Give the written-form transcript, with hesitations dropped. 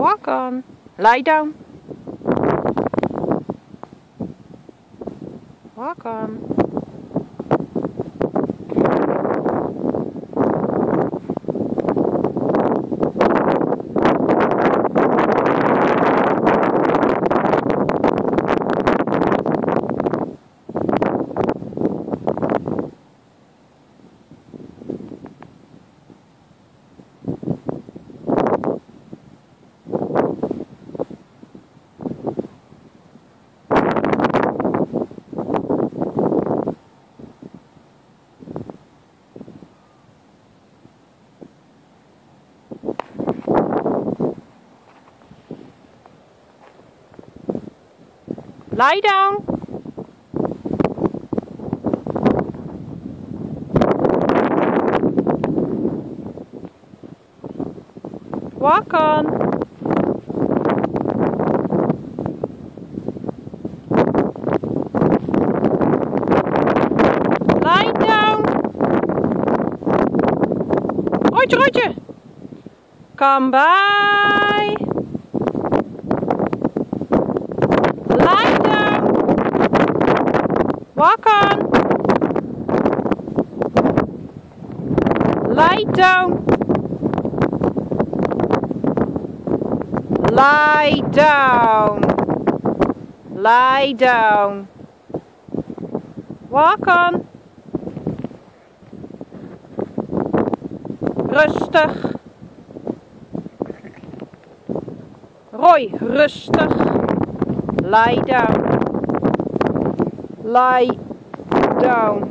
Walk on. Lie down. Walk on. Lie down. Walk on. Lie down. Rotje, rotje. Come by. Lie down. Walk on. Lie down. Lie down. Lie down. Walk on. Rustig. Roy, rustig. Lie down. Lie down.